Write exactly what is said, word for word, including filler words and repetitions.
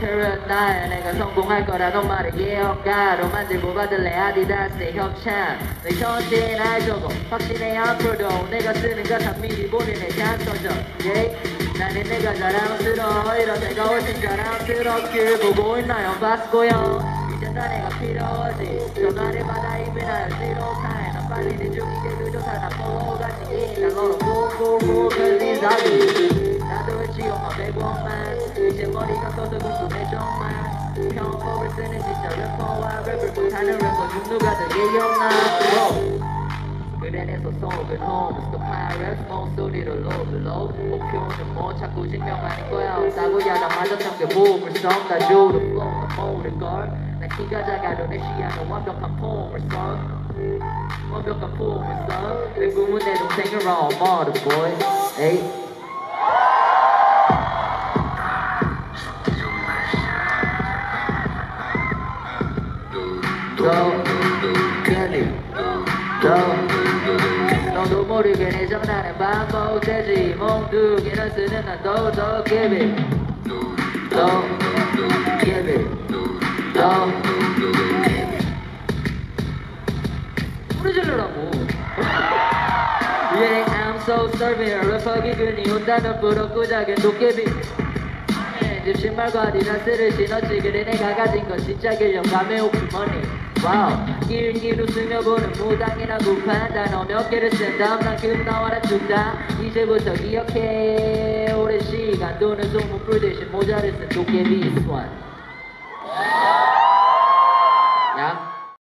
carrot 나야 내가 성공할 거라는 말을 예언가로 만들고 받을래 아디다스의 협찬 내 현재의 날 적어 확신해 앞으로도 내가 쓰는 가사 미리 보내네 장터져 yeah. 나는 내가 자랑스러워 이런 내가 훨씬 자랑스럽길 보고 있나요 바스고요 이제 다 내가 필요하지 전화를 받아 이미 날 싫어해 난 빨리 내 중이게 늦어서 나 보고 가지 난 너로 보고 걸린 사기 나도 지엄마 백원만 이제 머리가 커서 궁금해 정말 평범을 쓰는 진짜 래퍼와 랩을 못하는 래퍼 중 누가 더 예용나 그래 내 소속은 home 또 pirates 목소리를 low below 목표는 뭐 자꾸 증명하는 거야 없다고 야나 맞았던 게 보물섬 나 줘도 flow 나 모를걸 난 키가 작아도 내 시야는 완벽한 포물섬 완벽한 포물섬 내 꿈은 내 동생을 role model boy 에이 Go, get it, go 너도 모르게 내 장난은 반복되지 몽두기는 쓰는 난 더더 give it Go, give it, go 소리 지르라고 Yeah, I'm so serving 래퍼 기근이 온다면 부럽고 작은 도깨비 집 신발과 아디다스를 신었지 그래 내가 가진 건 진짜 길령감의 오프머니 와우 길길 웃으며 보는 무당이라고 판다 너 몇 개를 쓴 다음 난 금 나와라 죽다 이제부터 기억해 오랜 시간 돈을 소문 불 대신 모자를 쓴 도깨비 스완